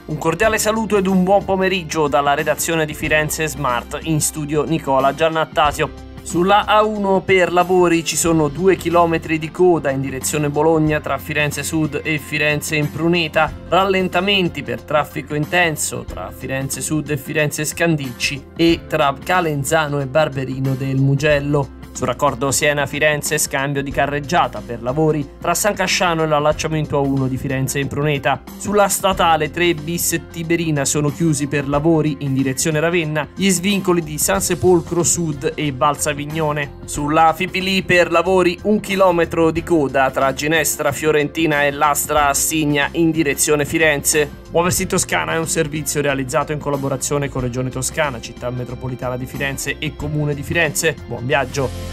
Un cordiale saluto ed un buon pomeriggio dalla redazione di Firenze Smart, in studio Nicola Giannattasio. Sulla A1 per lavori ci sono 2 chilometri di coda in direzione Bologna tra Firenze Sud e Firenze Impruneta, rallentamenti per traffico intenso tra Firenze Sud e Firenze Scandicci e tra Calenzano e Barberino del Mugello. Sul raccordo Siena-Firenze scambio di carreggiata per lavori tra San Casciano e l'allacciamento A1 di Firenze Impruneta. Sulla statale 3 bis Tiberina sono chiusi per lavori in direzione Ravenna gli svincoli di San Sepolcro Sud e Valsavignone. Sulla Fipili per lavori 1 chilometro di coda tra Ginestra Fiorentina e Lastra Assigna in direzione Firenze. Muoversi Toscana è un servizio realizzato in collaborazione con Regione Toscana, Città Metropolitana di Firenze e Comune di Firenze. Buon viaggio!